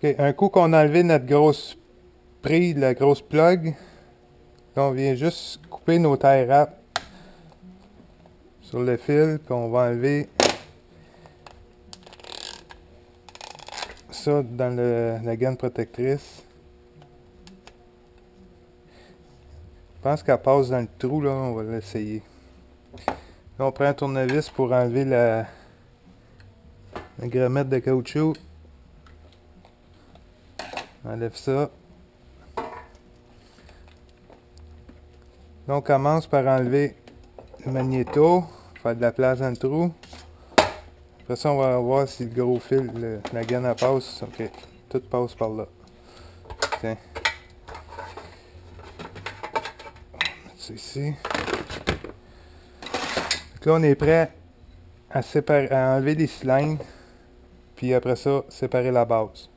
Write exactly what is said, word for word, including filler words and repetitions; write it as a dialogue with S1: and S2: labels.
S1: Ok, un coup qu'on a enlevé notre grosse prise, la grosse plug, là on vient juste couper nos tie wraps sur le fil, puis on va enlever ça dans le, la gaine protectrice. Je pense qu'elle passe dans le trou, là, on va l'essayer. Là, on prend un tournevis pour enlever la, la grammette de caoutchouc. On enlève ça. Là, on commence par enlever le magnéto, faire de la place dans le trou. Après ça, on va voir si le gros fil, le, la gaine elle passe. Ok, tout passe par là. Tiens. C'est ici. Donc là, on est prêt à, séparer, à enlever les cylindres. Puis après ça, séparer la base.